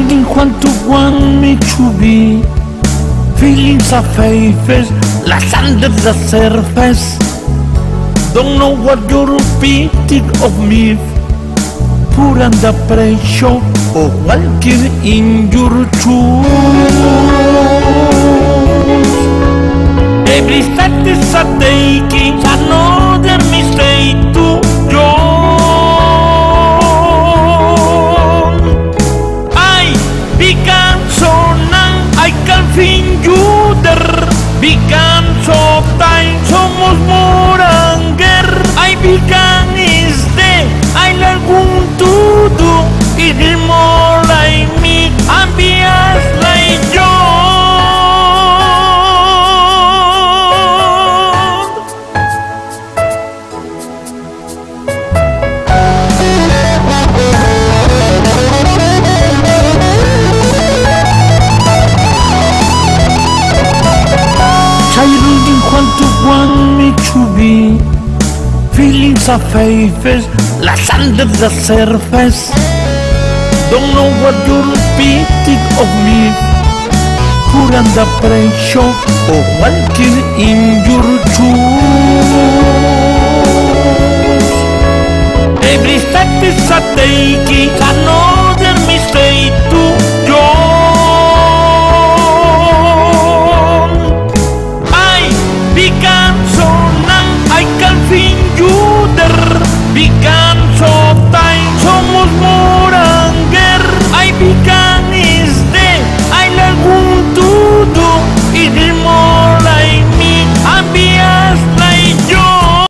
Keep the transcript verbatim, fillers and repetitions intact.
didn't want to want me to be. Feelings are faces, las under the surface. Don't know what you're repeating of me. Put under pressure or walking in your shoes. Every step is a taking, another mistake to John. I become so numb, I can feel you there. Become so tight, somos more anger. I become is there, I learn what to do. It is more like me, and be as like John. I really want to want me to be. Feelings are faces, las under the surface. Don't know what you're repeating of me. Put under pressure or walking in your shoes.